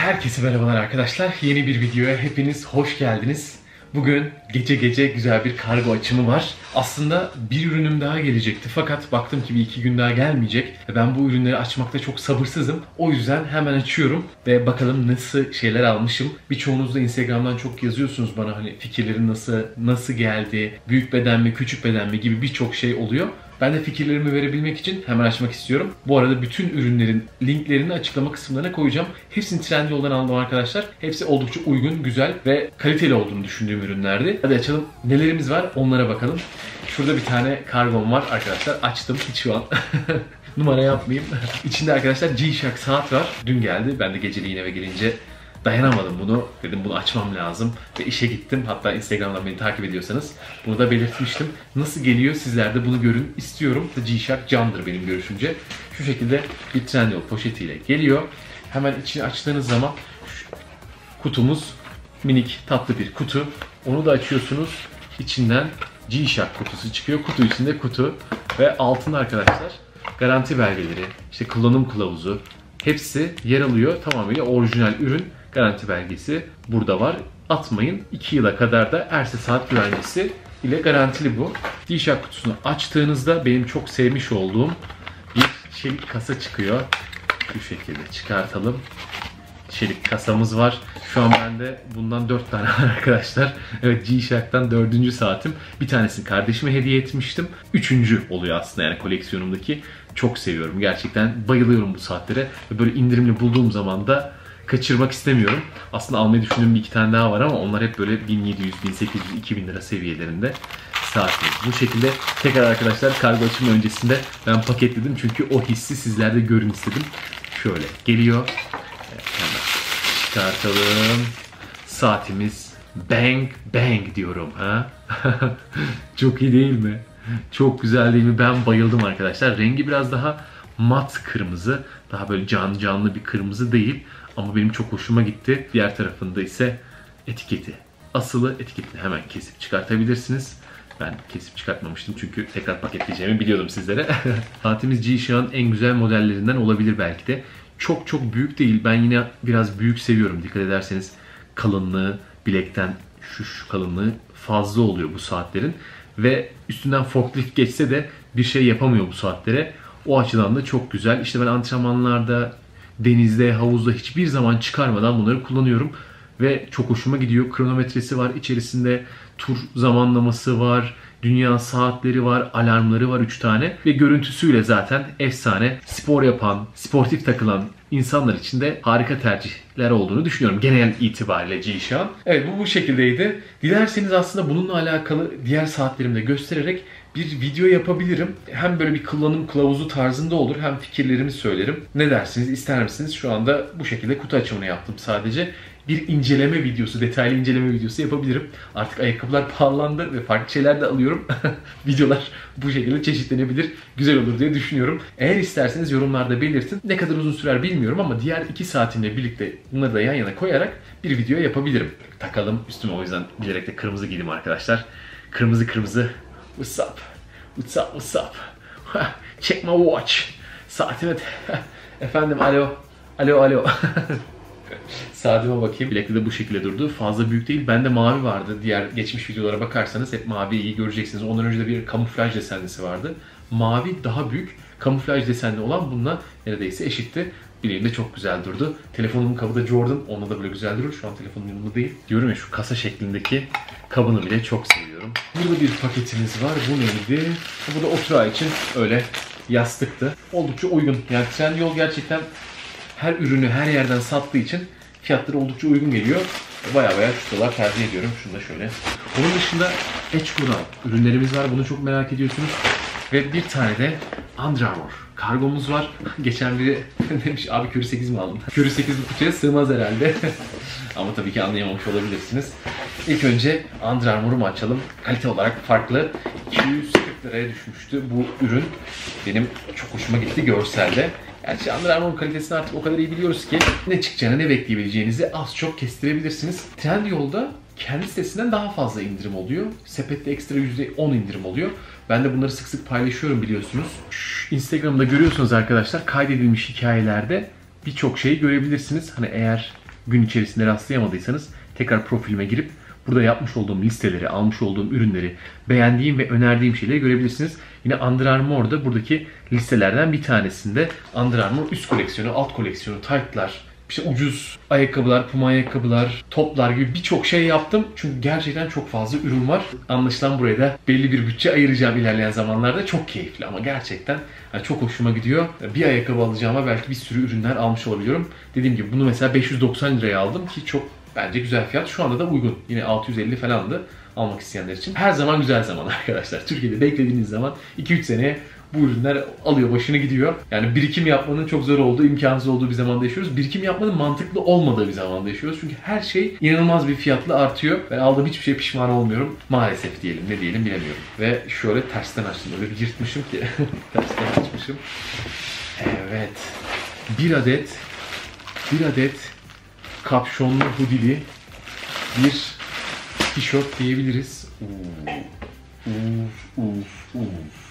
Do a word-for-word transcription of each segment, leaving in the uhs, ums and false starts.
Herkese merhabalar arkadaşlar. Yeni bir videoya hepiniz hoş geldiniz. Bugün gece gece güzel bir kargo açımı var. Aslında bir ürünüm daha gelecekti fakat baktım ki bir iki gün daha gelmeyecek. Ben bu ürünleri açmakta çok sabırsızım. O yüzden hemen açıyorum ve bakalım nasıl şeyler almışım. Birçoğunuz da Instagram'dan çok yazıyorsunuz bana, hani fikirlerin nasıl, nasıl geldi, büyük beden mi, küçük beden mi gibi birçok şey oluyor. Ben de fikirlerimi verebilmek için hemen açmak istiyorum. Bu arada bütün ürünlerin linklerini açıklama kısımlarına koyacağım. Hepsini Trendyol'dan aldım arkadaşlar. Hepsi oldukça uygun, güzel ve kaliteli olduğunu düşündüğüm ürünlerdi. Hadi açalım. Nelerimiz var onlara bakalım. Şurada bir tane kargom var arkadaşlar. Açtım hiç şu an. Numara yapmayayım. İçinde arkadaşlar G-Shock saat var. Dün geldi. Ben de geceliğin eve gelince dayanamadım bunu. Dedim bunu açmam lazım. Ve işe gittim. Hatta Instagram'dan beni takip ediyorsanız bunu da belirtmiştim. Nasıl geliyor sizler de bunu görün istiyorum. G-Shock candır benim görüşümce. Şu şekilde bir Trendyol poşetiyle geliyor. Hemen içini açtığınız zaman kutumuz minik tatlı bir kutu. Onu da açıyorsunuz. İçinden G-Shock kutusu çıkıyor. Kutu içinde kutu. Ve altında arkadaşlar garanti belgeleri, işte kullanım kılavuzu hepsi yer alıyor. Tamamıyla orijinal ürün. Garanti belgesi burada var. Atmayın. iki yıla kadar da Erse saat güvencesi ile garantili bu. G-Shock kutusunu açtığınızda benim çok sevmiş olduğum bir çelik kasa çıkıyor. Bu şekilde çıkartalım. Çelik kasamız var. Şu an bende bundan dört tane var arkadaşlar. Evet, G-Shock'tan dördüncü saatim. Bir tanesini kardeşime hediye etmiştim. Üçüncü oluyor aslında yani koleksiyonumdaki. Çok seviyorum. Gerçekten bayılıyorum bu saatlere. Ve böyle indirimli bulduğum zaman da kaçırmak istemiyorum. Aslında almayı düşündüğüm bir iki tane daha var ama onlar hep böyle bin yedi yüz, bin sekiz yüz, iki bin lira seviyelerinde saatler. Bu şekilde tekrar arkadaşlar kargo açımı öncesinde ben paketledim. Çünkü o hissi sizlerde görün istedim. Şöyle geliyor. Evet, hemen çıkartalım. Saatimiz bang bang diyorum ha. Çok iyi değil mi? Çok güzel değil mi? Ben bayıldım arkadaşlar. Rengi biraz daha mat kırmızı. Daha böyle can canlı bir kırmızı değil. Ama benim çok hoşuma gitti. Diğer tarafında ise etiketi. Asılı etiketini hemen kesip çıkartabilirsiniz. Ben kesip çıkartmamıştım çünkü tekrar paketleyeceğimi biliyordum sizlere. Saatimiz G-Shock'ın en güzel modellerinden olabilir belki de. Çok çok büyük değil. Ben yine biraz büyük seviyorum. Dikkat ederseniz kalınlığı, bilekten şu, şu kalınlığı fazla oluyor bu saatlerin. Ve üstünden forklift geçse de bir şey yapamıyor bu saatlere. O açıdan da çok güzel. İşte ben antrenmanlarda, denizde, havuzda hiçbir zaman çıkarmadan bunları kullanıyorum. Ve çok hoşuma gidiyor. Kronometresi var içerisinde. Tur zamanlaması var. Dünya saatleri var. Alarmları var üç tane. Ve görüntüsüyle zaten efsane. Spor yapan, sportif takılan insanlar için de harika tercihler olduğunu düşünüyorum. Genel itibariyle G-Shock'ın. Evet, bu bu şekildeydi. Dilerseniz aslında bununla alakalı diğer saatlerimi de göstererek bir video yapabilirim. Hem böyle bir kullanım kılavuzu tarzında olur, hem fikirlerimi söylerim. Ne dersiniz, ister misiniz? Şu anda bu şekilde kutu açımını yaptım sadece. Bir inceleme videosu, detaylı inceleme videosu yapabilirim. Artık ayakkabılar pahalandı ve farklı şeyler de alıyorum. Videolar bu şekilde çeşitlenebilir, güzel olur diye düşünüyorum. Eğer isterseniz yorumlarda belirtin. Ne kadar uzun sürer bilmiyorum ama diğer iki saatimle birlikte bunları da yan yana koyarak bir video yapabilirim. Takalım üstüme, o yüzden bilerek de kırmızı giydim arkadaşlar. Kırmızı kırmızı. What's up? What's up? What's up? Check my watch. Saatime efendim, alo. Alo alo. Saatime bakayım. Bilekli de bu şekilde durdu. Fazla büyük değil. Bende mavi vardı. Diğer geçmiş videolara bakarsanız hep mavi iyi göreceksiniz. Ondan önce de bir kamuflaj desenlisi vardı. Mavi daha büyük. Kamuflaj desenli olan bununla neredeyse eşitti. Bileğimde çok güzel durdu. Telefonumun kabı da Jordan. Onunla da böyle güzel durur. Şu an telefonum yanımda değil. Diyorum ya, şu kasa şeklindeki kabını bile çok seviyorum. Burada bir paketimiz var. Bu neydi? Bu da oturağı için öyle yastıktı. Oldukça uygun. Yani Trendyol gerçekten her ürünü her yerden sattığı için fiyatları oldukça uygun geliyor. Baya baya tuşlar tercih ediyorum. Şunu da şöyle. Onun dışında Edgecore'dan ürünlerimiz var. Bunu çok merak ediyorsunuz. Ve bir tane de Under Armour kargomuz var. Geçen biri demiş, abi Curry sekiz mi aldın? Curry sekiz bu kutuya sığmaz herhalde. Ama tabii ki anlayamamış olabilirsiniz. İlk önce Under Armour'u açalım. Kalite olarak farklı. iki yüz kırk liraya düşmüştü bu ürün. Benim çok hoşuma gitti görselde. Gerçi Under Armour kalitesini artık o kadar iyi biliyoruz ki ne çıkacağını, ne bekleyebileceğinizi az çok kestirebilirsiniz. Trendyol'da kendi sitesinden daha fazla indirim oluyor. Sepette ekstra yüzde on indirim oluyor. Ben de bunları sık sık paylaşıyorum biliyorsunuz. Şu Instagram'da görüyorsunuz arkadaşlar, kaydedilmiş hikayelerde birçok şeyi görebilirsiniz. Hani eğer gün içerisinde rastlayamadıysanız tekrar profilime girip burada yapmış olduğum listeleri, almış olduğum ürünleri, beğendiğim ve önerdiğim şeyleri görebilirsiniz. Yine Under Armour da buradaki listelerden bir tanesinde. Under Armour üst koleksiyonu, alt koleksiyonu, taytlar, işte ucuz ayakkabılar, puma ayakkabılar, toplar gibi birçok şey yaptım. Çünkü gerçekten çok fazla ürün var. Anlaşılan buraya da belli bir bütçe ayıracağım ilerleyen zamanlarda. Çok keyifli ama gerçekten yani çok hoşuma gidiyor. Bir ayakkabı alacağıma belki bir sürü ürünler almış olabiliyorum. Dediğim gibi bunu mesela beş yüz doksan liraya aldım ki çok bence güzel fiyat. Şu anda da uygun. Yine altı yüz elli falandı almak isteyenler için. Her zaman güzel zaman arkadaşlar. Türkiye'de beklediğiniz zaman iki üç seneye bu ürünler alıyor başını gidiyor. Yani birikim yapmanın çok zor olduğu, imkansız olduğu bir zamanda yaşıyoruz. Birikim yapmanın mantıklı olmadığı bir zamanda yaşıyoruz. Çünkü her şey inanılmaz bir fiyatla artıyor. Ben aldığım hiçbir şey pişman olmuyorum. Maalesef diyelim, ne diyelim bilemiyorum. Ve şöyle tersten açtım. Öyle bir yırtmışım ki. tersten açmışım. Evet. Bir adet bir adet kapşonlu hoodie'li bir tişört diyebiliriz. Uf, uf, uf, uf.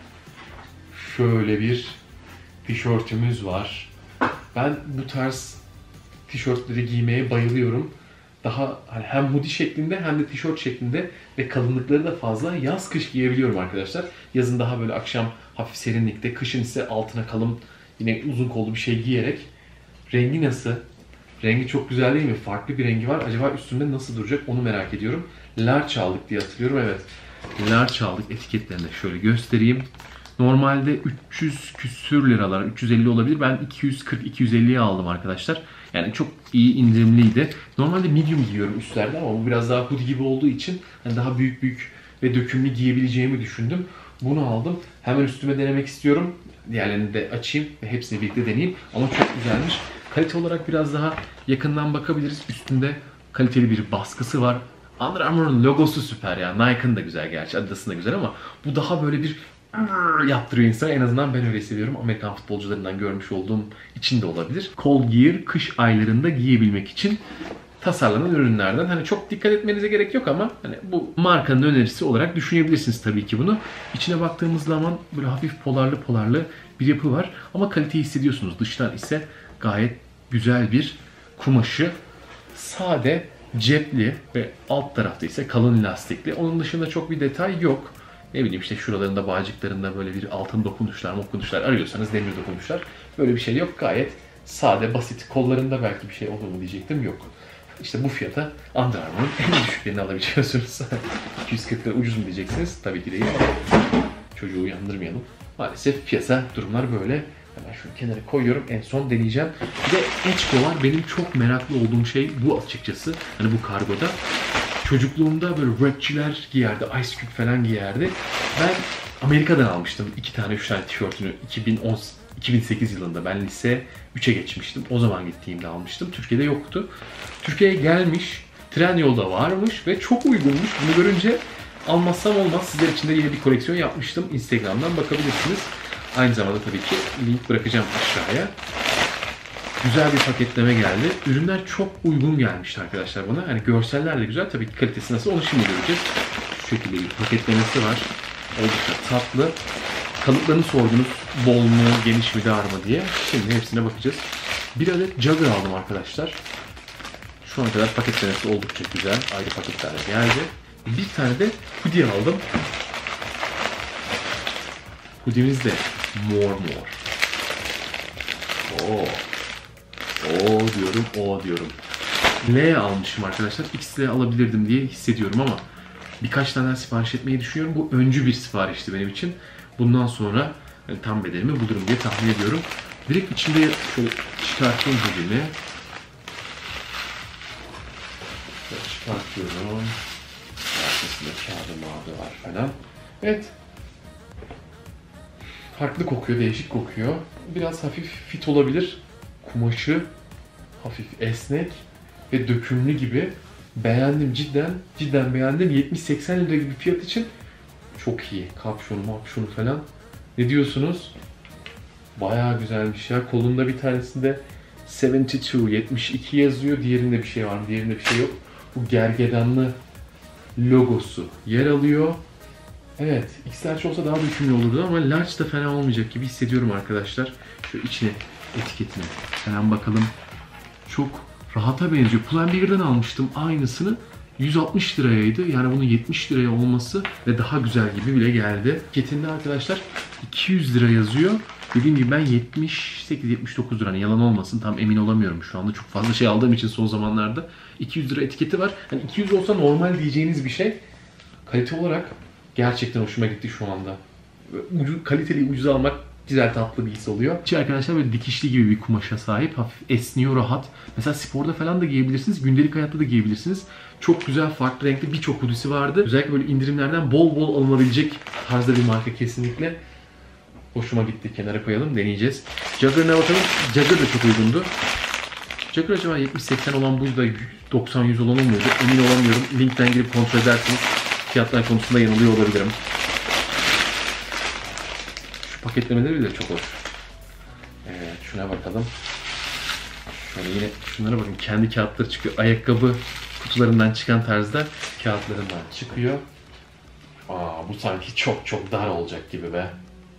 Şöyle bir tişörtümüz var. Ben bu tarz tişörtleri giymeye bayılıyorum. Daha hani hem hoodie şeklinde hem de tişört şeklinde ve kalınlıkları da fazla. Yaz kış giyebiliyorum arkadaşlar. Yazın daha böyle akşam hafif serinlikte, kışın ise altına kalın yine uzun kollu bir şey giyerek. Rengi nasıl? Rengi çok güzel değil mi? Farklı bir rengi var. Acaba üstünde nasıl duracak onu merak ediyorum. Large aldık diye hatırlıyorum. Evet. Large aldık. Etiketlerini de şöyle göstereyim. Normalde üç yüz küsür liralar, üç yüz elli olabilir. Ben iki yüz kırk iki yüz elliye aldım arkadaşlar. Yani çok iyi indirimliydi. Normalde medium giyiyorum üstlerde ama bu biraz daha hoodie gibi olduğu için yani daha büyük büyük ve dökümlü giyebileceğimi düşündüm. Bunu aldım. Hemen üstüme denemek istiyorum. Diğerlerini de açayım ve hepsini birlikte deneyeyim. Ama çok güzelmiş. Kalite olarak biraz daha yakından bakabiliriz. Üstünde kaliteli bir baskısı var. Under Armour'un logosu süper ya. Nike'ın da güzel gerçi. Adidas'ın da güzel ama bu daha böyle bir yaptırıyor insan. En azından ben öyle hissediyorum. Amerikan futbolcularından görmüş olduğum için de olabilir. Cold Gear kış aylarında giyebilmek için tasarlanan ürünlerden. Hani çok dikkat etmenize gerek yok ama hani bu markanın önerisi olarak düşünebilirsiniz tabii ki bunu. İçine baktığımız zaman böyle hafif polarlı polarlı bir yapı var. Ama kaliteyi hissediyorsunuz. Dıştan ise gayet güzel bir kumaşı. Sade, cepli ve alt tarafta ise kalın lastikli. Onun dışında çok bir detay yok. Ne bileyim işte şuralarında, bağcıklarında böyle bir altın dokunuşlar, dokunuşlar arıyorsanız demir dokunuşlar. Böyle bir şey yok. Gayet sade, basit. Kollarında belki bir şey olur mu diyecektim. Yok. İşte bu fiyata Under Armour'un en düşüklerini alabiliyorsunuz. iki yüz kırk lira ucuz mu diyeceksiniz? Tabii ki değil. Çocuğu uyandırmayalım. Maalesef piyasa durumlar böyle. Hemen şunu kenara koyuyorum. En son deneyeceğim. Bir de Echko var. Benim çok meraklı olduğum şey bu açıkçası. Hani bu kargoda. Çocukluğumda böyle rapçiler giyerdi. Ice Cube falan giyerdi. Ben Amerika'dan almıştım iki tane üç tane tişörtünü iki bin on iki bin sekiz yılında. Ben lise üçe geçmiştim. O zaman gittiğimde almıştım. Türkiye'de yoktu. Türkiye'ye gelmiş. Trendyol'da varmış ve çok uygunmuş. Bunu görünce almazsam olmaz. Sizler için de yeni bir koleksiyon yapmıştım. Instagram'dan bakabilirsiniz. Aynı zamanda tabii ki link bırakacağım aşağıya. Güzel bir paketleme geldi. Ürünler çok uygun gelmişti arkadaşlar bana. Hani görseller de güzel. Tabii ki kalitesi nasıl onu şimdi göreceğiz. Şu şekilde bir paketlemesi var. Oldukça tatlı. Kalıplarını sordunuz. Bol mu, geniş mi, dar mı diye. Şimdi hepsine bakacağız. Bir adet Jogger aldım arkadaşlar. Şu ana kadar paketlemesi oldukça güzel. Ayrı paketlerle geldi. Bir tane de hoodie aldım. Hoodie'miz de mor mor. Oo. O diyorum, o diyorum. L almışım arkadaşlar. X L alabilirdim diye hissediyorum ama birkaç tane sipariş etmeyi düşünüyorum. Bu öncü bir siparişti benim için. Bundan sonra yani tam bedelimi bulurum diye tahmin ediyorum. Direkt içinde şöyle çıkartayım dediğimi. Çıkartıyorum. Arkasında kağıdı mağdı var falan. Evet. Farklı kokuyor, değişik kokuyor. Biraz hafif fit olabilir. Kumaşı hafif esnek ve dökümlü gibi. Beğendim cidden. Cidden beğendim. yetmiş seksen lira gibi fiyat için çok iyi. Kapşonu, mapşonu falan. Ne diyorsunuz? Bayağı güzelmiş ya. Kolunda bir tanesinde yetmiş iki, yetmiş iki yazıyor. Diğerinde bir şey var mı? Diğerinde bir şey yok. Bu gergedanlı logosu yer alıyor. Evet, X Large olsa daha dökümlü olurdu ama large da fena olmayacak gibi hissediyorum arkadaşlar. Şu içine etiketine hemen bakalım. Çok Rahata benziyor. Pull&Bear'den almıştım aynısını. yüz altmış liraydı. Yani bunun yetmiş liraya olması ve daha güzel gibi bile geldi. Paketinde arkadaşlar iki yüz lira yazıyor. Dediğim gibi ben yetmiş sekiz yetmiş dokuz lira, hani yalan olmasın, tam emin olamıyorum şu anda. Çok fazla şey aldığım için son zamanlarda. iki yüz lira etiketi var. Hani iki yüz olsa normal diyeceğiniz bir şey. Kalite olarak gerçekten hoşuma gitti şu anda. Ucu, kaliteli ucuz almak güzel, tatlı bir his oluyor. İçi arkadaşlar böyle dikişli gibi bir kumaşa sahip. Hafif esniyor, rahat. Mesela sporda falan da giyebilirsiniz. Gündelik hayatta da giyebilirsiniz. Çok güzel, farklı renkli birçok hoodie'si vardı. Özellikle böyle indirimlerden bol bol alınabilecek tarzda bir marka kesinlikle. Hoşuma gitti. Kenara koyalım, deneyeceğiz. Jogger'ına bakalım. Jogger da çok uygundu. Jogger acaba yetmiş seksen olan buydu da doksan yüz olan olmuyordu. Emin olamıyorum. Linkten girip kontrol edersiniz. Fiyatlar konusunda yanılıyor olabilirim. Şu paketlemeleri bile çok hoş. Evet, şuna bakalım. Şöyle yine şunlara bakın. Kendi kağıtları çıkıyor. Ayakkabı kutularından çıkan tarzda kağıtlarından çıkıyor. Aa, bu sanki çok çok dar olacak gibi be.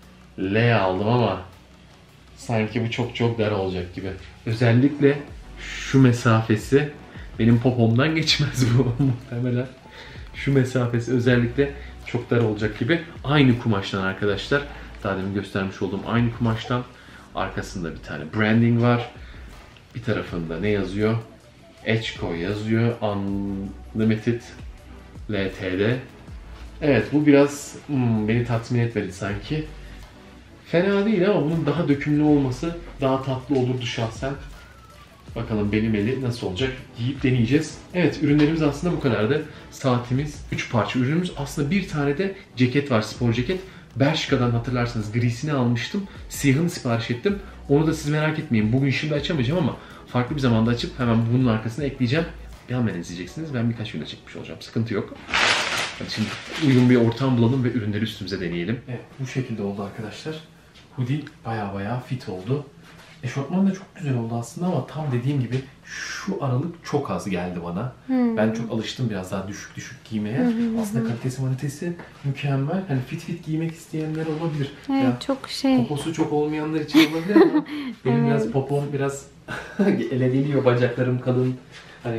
L aldım ama sanki bu çok çok dar olacak gibi. Özellikle şu mesafesi benim popomdan geçmez bu muhtemelen. Şu mesafesi özellikle çok dar olacak gibi. Aynı kumaştan arkadaşlar. Daha demin göstermiş olduğum aynı kumaştan. Arkasında bir tane branding var. Bir tarafında ne yazıyor? Echko yazıyor. Unlimited L T D. Evet, bu biraz hmm, beni tatmin etmedi sanki. Fena değil ama bunun daha dökümlü olması daha tatlı olurdu şahsen. Bakalım benim eli nasıl olacak, giyip deneyeceğiz. Evet, ürünlerimiz aslında bu kadardı. Saatimiz, üç parça ürünümüz. Aslında bir tane de ceket var, spor ceket. Bershka'dan hatırlarsanız grisini almıştım. Siyahını sipariş ettim. Onu da siz merak etmeyin. Bugün şimdi açamayacağım ama farklı bir zamanda açıp hemen bunun arkasına ekleyeceğim. Hemen izleyeceksiniz. Ben birkaç günde çekmiş olacağım. Sıkıntı yok. Hadi şimdi uygun bir ortam bulalım ve ürünleri üstümüze deneyelim. Evet, bu şekilde oldu arkadaşlar. Hoodie baya baya fit oldu. Eşofman da çok güzel oldu aslında ama tam dediğim gibi şu aralık çok az geldi bana. Hmm. Ben çok alıştım biraz daha düşük düşük giymeye. Hmm. Aslında kalitesi manitesi mükemmel. Hani fit fit giymek isteyenler olabilir. Evet, ya, çok şey. Poposu çok olmayanlar için olabilir ama benim evet. biraz popom biraz ele geliyor, bacaklarım kalın. Hani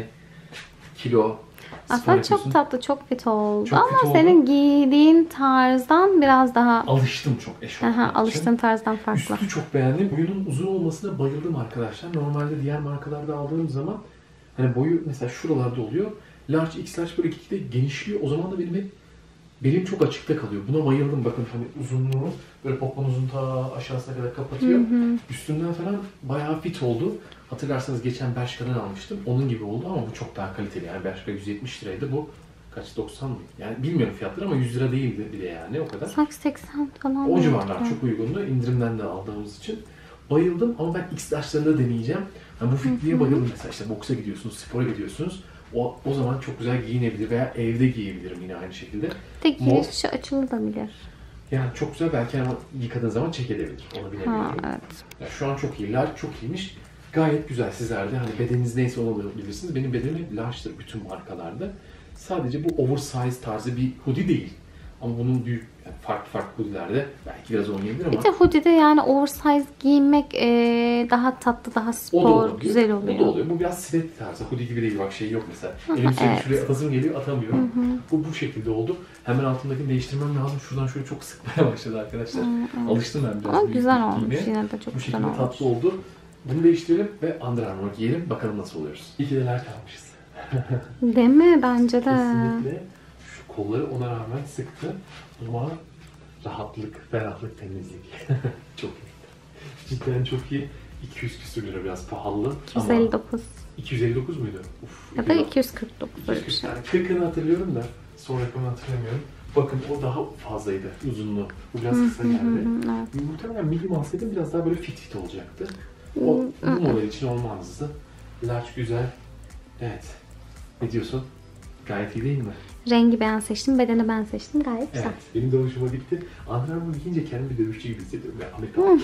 kilo. Aslında çok tatlı, çok fit oldu çok ama fit senin oldu. giydiğin tarzdan biraz daha... Alıştım çok eşofman için. Alıştığın tarzdan farklı. Üstü çok beğendim. Boyunun uzun olmasına bayıldım arkadaşlar. Normalde diğer markalarda aldığım zaman hani boyu mesela şuralarda oluyor. Large, X large böyle gitgide genişliyor. O zaman da benim hep belim çok açıkta kalıyor. Buna bayıldım. Bakın hani uzunluğu böyle poponuzun ta aşağısına kadar kapatıyor. Hı hı. Üstünden falan bayağı fit oldu. Hatırlarsanız geçen Bershka'dan almıştım. Onun gibi oldu ama bu çok daha kaliteli. Yani Bershka yüz yetmiş liraydı. Bu kaç, doksan mı? Yani bilmiyorum fiyatları ama yüz lira değildi bile yani o kadar. seksen falan. O civarlar çok uygundu. İndirimden de aldığımız için. Bayıldım ama ben X large'larını da deneyeceğim. Yani bu fitliğe bayıldım mesela. İşte boksa gidiyorsunuz, spora gidiyorsunuz. O, o zaman çok güzel giyinebilir veya evde giyebilirim yine aynı şekilde. Tek girişi açılabilir. Yani çok güzel, belki ama yıkadığın zaman çek edebilir. Onu bilemiyorum. Ha, evet. Yani şu an çok iyi. Large çok iyiymiş. Gayet güzel sizler de. Hani bedeniniz neyse onu alabilirsiniz. Benim bedenim large'dır bütün markalarda. Sadece bu oversize tarzı bir hoodie değil. Ama bunun büyük, yani farklı farklı hoodie'lerde belki biraz oynayabilir ama... Bir de hoodie'de yani oversize giymek ee, daha tatlı, daha spor, güzel oluyor. O da oluyor. Bu biraz sweat tarzı. Hoodie gibi değil. Bak şey yok mesela. Elim sürekli evet. Şuraya atasım geliyor, atamıyorum. Hı hı. Bu bu şekilde oldu. Hemen altındakini değiştirmem lazım. Şuradan şöyle çok sıkmaya başladı arkadaşlar. Hı, evet. Alıştım ben biraz. Ama güzel olmuş. Yine de çok bu güzel olmuş. Bu şekilde tatlı oldu. Bunu değiştirelim ve Under Armour giyelim. Bakalım nasıl oluyoruz. İyi ki neler kalmışız. Değil mi? Bence de. Kesinlikle. Şu kolları ona rağmen sıktı. Ama rahatlık, ferahlık, temizlik. Çok iyi. Cidden çok iyi. iki yüz küsur lira, biraz pahalı. iki yüz elli dokuz. iki yüz elli dokuz muydu? Uf, ya da iki yüz kırk dokuz. Böyle bir şey. Yani kırkını hatırlıyorum da son rakamını hatırlamıyorum. Bakın o daha fazlaydı uzunluğu. Bu biraz kısa geldi. Evet. Muhtemelen medium alsaydım biraz daha böyle fit fit olacaktı. O bu model için olmazdı. Large güzel. Evet. Ne diyorsun? Gayet iyi değil mi? Rengi ben seçtim, bedeni ben seçtim. Gayet güzel. Evet, benim de hoşuma gitti. Under Armour giyince kendimi bir dövüşçü gibi hissediyorum. Yani Amerikan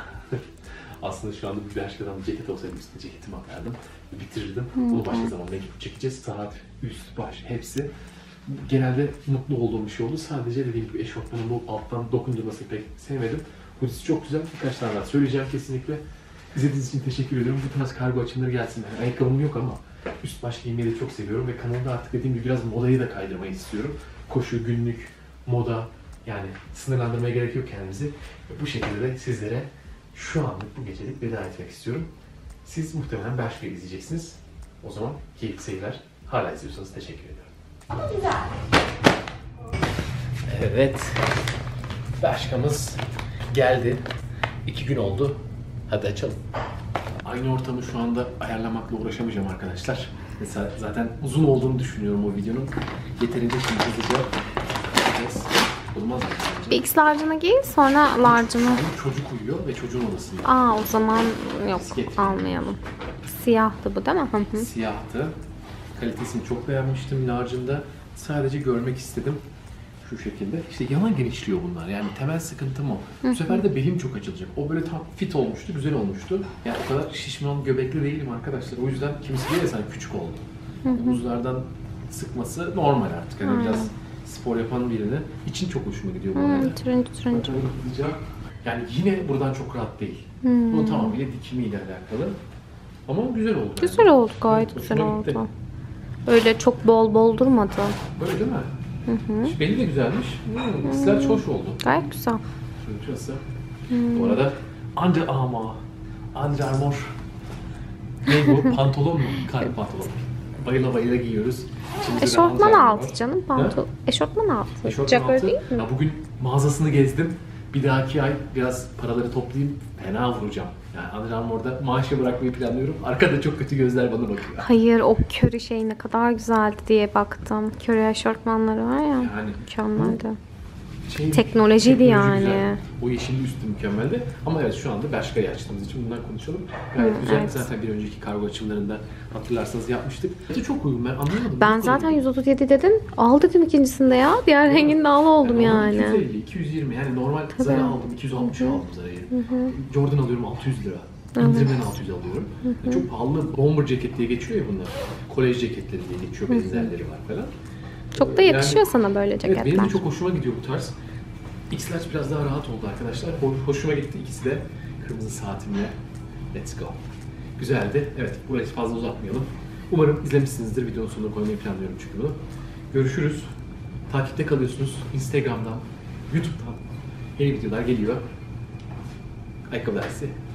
aslında şu anda bir Bershka'dan bir ceket olsaydı üstüne ceketimi atardım. Bitirirdim. Hmm, bunu başka evet. zaman mecbur çekeceğiz. Saat, üst, baş hepsi. Genelde mutlu olduğum bir şey oldu. Sadece dediğim gibi eşofmanın bu alttan dokundurmasını pek sevmedim. Hoodiesi çok güzel. Birkaç tane daha söyleyeceğim kesinlikle. İzlediğiniz için teşekkür ediyorum. Bu tarz kargo açımları gelsin. Yani ayakkabım yok ama üst baş giymeyi de çok seviyorum ve kanalda artık dediğim gibi biraz modayı da kaydırmayı istiyorum. Koşu, günlük, moda, yani sınırlandırmaya gerek yok kendimizi. Ve bu şekilde de sizlere şu anlık bu gecelik veda etmek istiyorum. Siz muhtemelen Bershka'yı izleyeceksiniz. O zaman keyifli seyirler. Hala izliyorsanız teşekkür ediyorum. Güzel. Evet. Bershka'mız geldi. İki gün oldu. Hadi açalım. Aynı ortamı şu anda ayarlamakla uğraşamayacağım arkadaşlar. Mesela zaten uzun olduğunu düşünüyorum o videonun. Yeterince şimdi hızlıca yapacağız. Olmaz mı? Bir X large'ını giy, sonra large'ını. Çocuk uyuyor ve çocuğun odasında. Aa, o zaman yok, almayalım. Siyahtı bu değil mi? Hı hı. Siyahtı. Kalitesini çok beğenmiştim large'ında. Sadece görmek istedim. Şu şekilde. İşte yalan genişliyor bunlar. Yani temel sıkıntım o. Bu sefer de belim çok açılacak. O böyle tam fit olmuştu, güzel olmuştu. Yani o kadar şişman, göbekli değilim arkadaşlar. O yüzden kimisi diyor ya sen küçük oldun. Omuzlardan sıkması normal artık. Yani biraz spor yapan birine için çok hoşuma gidiyor bu arada. Turuncu turuncu. Yani yine buradan çok rahat değil. Hmm. Bu tamamıyla dikimiyle alakalı. Ama güzel oldu. Güzel yani. oldu, gayet Evet, güzel hoşuma gitti. oldu. Öyle çok bol bol durmadı. Böyle değil mi? Hı hı. Beli de güzelmiş. Hmm, İkizler hmm. hoş oldu. Gayet güzel. Şurası. Hmm. Bu arada Under Armour. Under Armour. Ne bu? Pantolon mu? Kar pantolon. Bayıla bayıla giyiyoruz. İçimizde Eşortman altı canım. Pantolon. Eşortman altı. Eşortman Jacker altı. değil mi? Ya bugün mağazasını gezdim. Bir dahaki ay biraz paraları toplayayım. Fena vuracağım. Yani Under Armour'da maaşı bırakmayı planlıyorum. Arkada çok kötü gözler bana bakıyor. Hayır, o köri şey ne kadar güzeldi diye baktım. Köri eşortmanları var ya. Yani mükemmeldi. Şey, Teknolojiydi teknoloji yani. Güzel. O yeşilli üstü mükemmeldi. Ama evet şu anda Bershka'yı açtığımız için bundan konuşalım. Gayet Hı, güzel. evet. Zaten bir önceki kargo açımlarında hatırlarsanız yapmıştık. Fiyatı çok uygun, ben anlamadım. Ben zaten yüz otuz yedi dedim. Al dedim ikincisinde ya. Diğer renginde al oldum yani. iki yüz elli, iki yüz yirmi yani normal Zara aldım. iki yüz altmışa aldım Zara'yı. Jordan alıyorum altı yüz lira. İndirimden altı yüz alıyorum. Yani çok pahalı bomber ceket diye geçiyor ya bunlar. Kolej ceketleri diye geçiyor. Benzerleri var falan. Çok da yakışıyor yani, sana böyle ceketler. Evet, benim de çok hoşuma gidiyor bu tarz. X-Large biraz daha rahat oldu arkadaşlar. Hoşuma gitti ikisi de. Kırmızı saatimle. Let's go. Güzeldi. Evet, burayı fazla uzatmayalım. Umarım izlemişsinizdir. Videonun sonuna koymayı planlıyorum çünkü bunu. Görüşürüz. Takipte kalıyorsunuz. Instagram'dan, YouTube'dan yeni videolar geliyor. Ayakkabı dersi